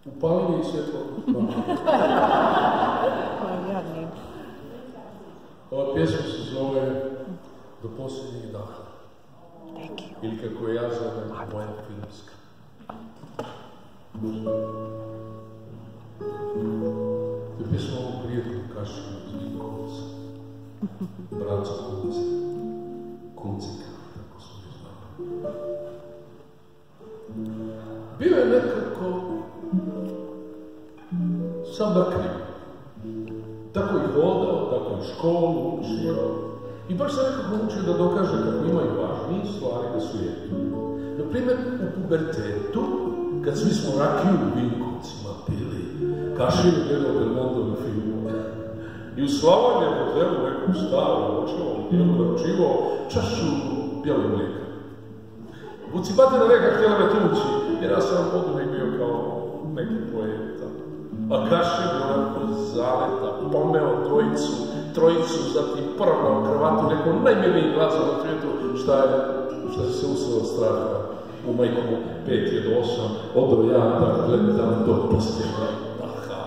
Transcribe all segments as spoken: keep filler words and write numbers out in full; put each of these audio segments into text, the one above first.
Upali mi svjetlo. Ova pjesma se zove Do posljednjeg daha. Ili kako ja zovem, moja filmska. To je pjesma ovog prijatelju Kašinu iz Vinkovca. Braca Kunce. Kuncika, tako smo je znali. Bio je nekako sam da kriv. Tako i hodao, tako i školu učio. I baš sam nekako učio da dokaže kako imaju važnije stvari da su jedni. Naprimjer, u pubertetu, kad svi smo rakiju u Vinkovcima pili, Kašin je gledao Belmondove filmove. I u Slavonje je hotelu nekom starom očevom dijelu naručivao čašu bijelog mlijeka. Vucibatina neka htjela me tući, jer ja sam od uvijek bio kao neki poeta. A Kašin je onako zaleta, pomeo trojicu, trojicu, zatim poravnao kravatu, neko najmilijih glasa na svijetu, šta je, šta se usao od straha. U majkomu pet je do osam, odo ja da gledam do posljednja. Aha.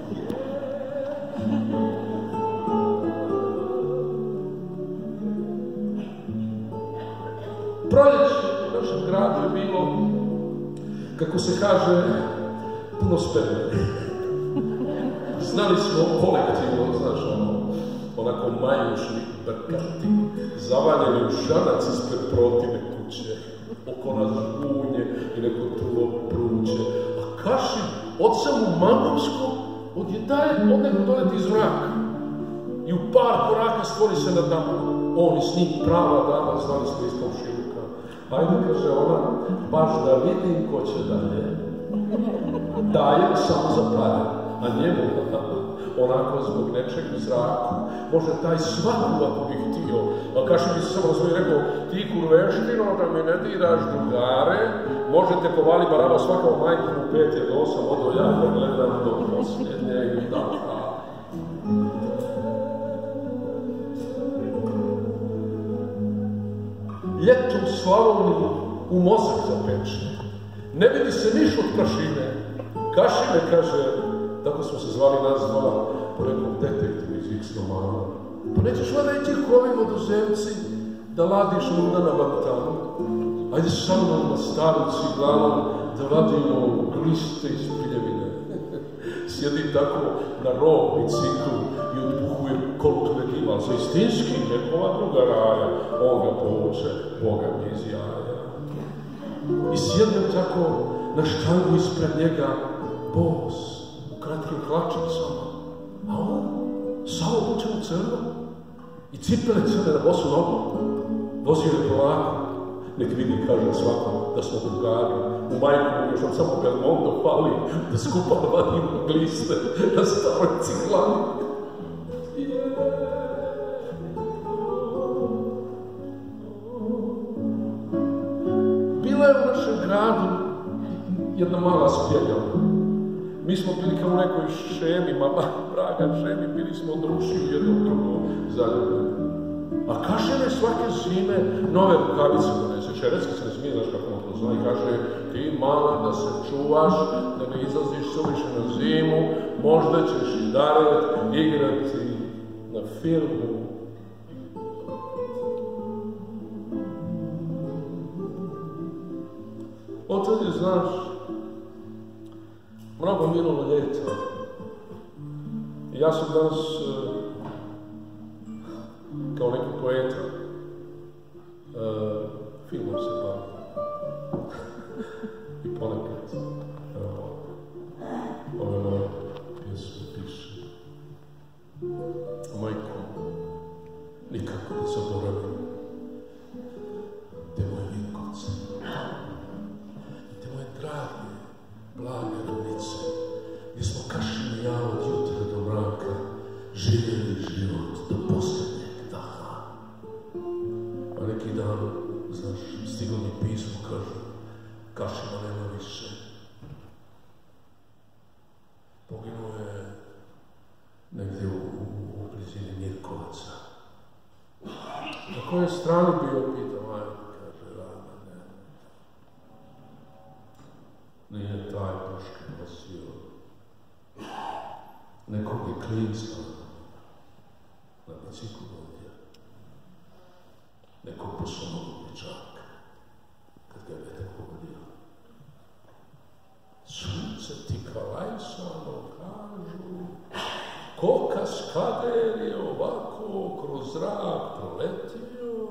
Proljeće u našem gradu je bilo, kako se kaže, puno sperme. Znali smo kolektivno, znaš, ono, onako majušni, brkati, zavaljeni u šanac ispred protive kuće, oko nas žbunje i neko tulo pruće. A Kašin, od samu Mangovsku, odjedaje od nego doleti iz mraka. I u par koraka stvori se nad nama. On i s njim prava dama, znali smo iz komšiluka. Ajde, kaže ona, baš da vidim ko će dalje. Dajem samo za pare, a njemu onako zbog nečeg u zraku. Može taj svaku ako bi htio. A Kašin bi se samo razvoji rekao, ti kurveštino da mi ne diraš drugare, možete povali baraba svakao majku u pet je do osam, odo ja da gledam do posljednjeg daha. Ljeto u Slavoniji u mozak zapeče. Ne vidi se niš od prašine. Kašine, kaže, tako smo se zvali nas dva, po nekom detektivu iz X-Romana. Pa nećeš vada i ti kovi vodozemci da ladiš luda na Bantanu. Ajde sa mnom na staru ciglanom da vadimo gliste iz piljevine. Sjedi tako na rov biciklu i odpuhuje kolutve dima za istinski nekova druga raja. On ga povuče, Boga mi iz jaja. I sjednem tako na štangu ispred njega, bos, u kratkim hlačicama, a on samo obučen u crno i cipele crne na bosu nogu. Vozio je polako, nek vidi, kaže svakom, da smo drugari. U majku još nam samo Belmondo pali, da skupa vadimo gliste na staroj ciglani. Bila je u našem gradu jedna mala spjeljava. Mi smo bili kao u nekoj šemi, mama, vraga šemi, bili smo druši u jednom drugom zaljubljeni. A Kašine svake zime nove rukavice donese. Čerecki se ne smije, znaš kako on to zna, i kaže, ti mala da se čuvaš, da ne izlaziš suviše na zimu, možda ćeš i daret igrati na filmu. Od tad je, znaš, mnogo minulo ljeto. I ja sam danas, kao neki poeta, uh, filmom se bavim. I ponekad, evo, ove moje pjesme piše. Majko, nikako ne zaboravim te moje Vinkovce, te moje drage, blage ravnice, gdje smo Kašin i ja od jutra do mraka živjeli život do posljednjeg daha. A neki dan, znaš, stiglo mi pismo, kaže, Kašina nema više. Poginuo je negdje u, u, u blizini Mirkovaca. Na kojoj strani bio, pitam, ajde, kaže, rada, ne. Nije taj jaške nosio. Nekog je klinca na biciklu vodio. Nekog bosonog dječaka, kad ga je vedak pogodio. Sunce ti kalajsano kažu, ko kaskader je ovako kroz zrak proletio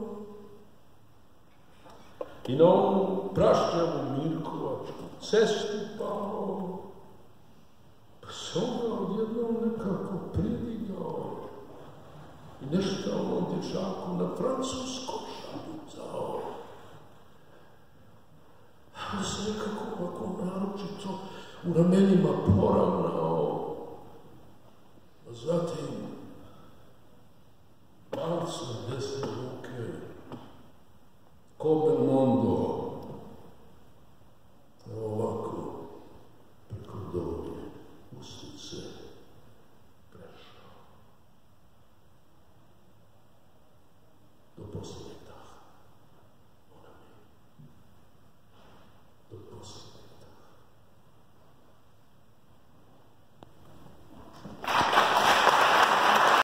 i na ovu prašljavu Mirkovačku cestu pao, pa se onda odjednom nekako pridigao i nešto ovom dječaku na francusko šapucao. A se nekako ovako naročito u ramenima poravnao, a zatim palcem desne ruke